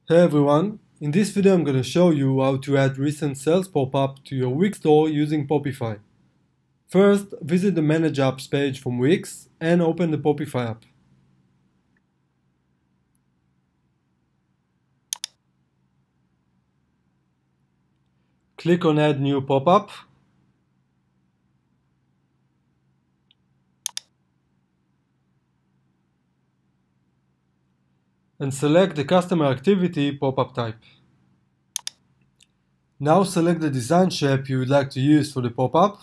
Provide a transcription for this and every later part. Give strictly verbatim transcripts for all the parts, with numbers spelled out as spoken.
Hey everyone, in this video I'm going to show you how to add recent sales pop-up to your Wix store using Popify. First, visit the Manage Apps page from Wix and open the Popify app. Click on Add New Pop-up and select the Customer Activity pop-up type. Now select the design shape you would like to use for the pop-up.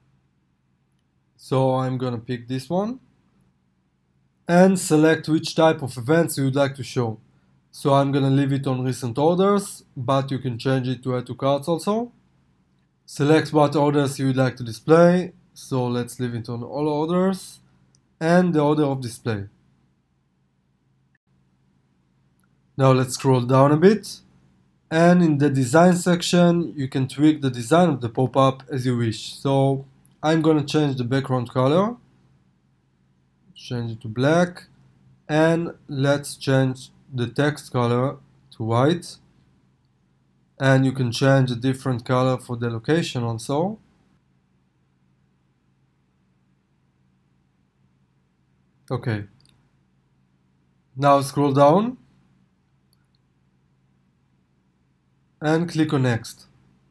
So I'm going to pick this one. And select which type of events you would like to show. So I'm going to leave it on recent orders, but you can change it to add to carts also. Select what orders you would like to display, so let's leave it on all orders, and the order of display. Now let's scroll down a bit, and in the design section you can tweak the design of the pop-up as you wish. So I'm going to change the background color, change it to black, and let's change the text color to white. And you can change a different color for the location also. Okay. Now scroll down and click on Next.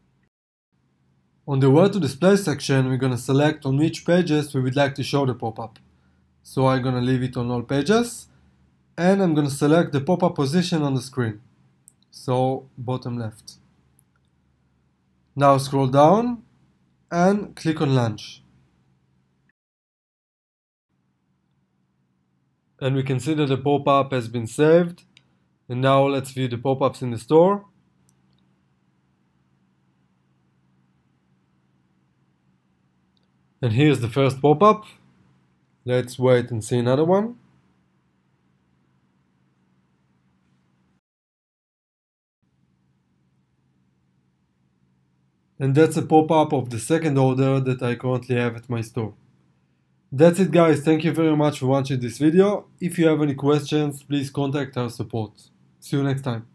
On the Where to Display section, we're going to select on which pages we would like to show the pop-up. So I'm going to leave it on all pages, and I'm going to select the pop-up position on the screen. So bottom left. Now scroll down and click on Launch. And we can see that the pop-up has been saved. And now let's view the pop-ups in the store. And here's the first pop-up. Let's wait and see another one. And that's a pop-up of the second order that I currently have at my store. That's it guys, thank you very much for watching this video. If you have any questions, please contact our support. See you next time.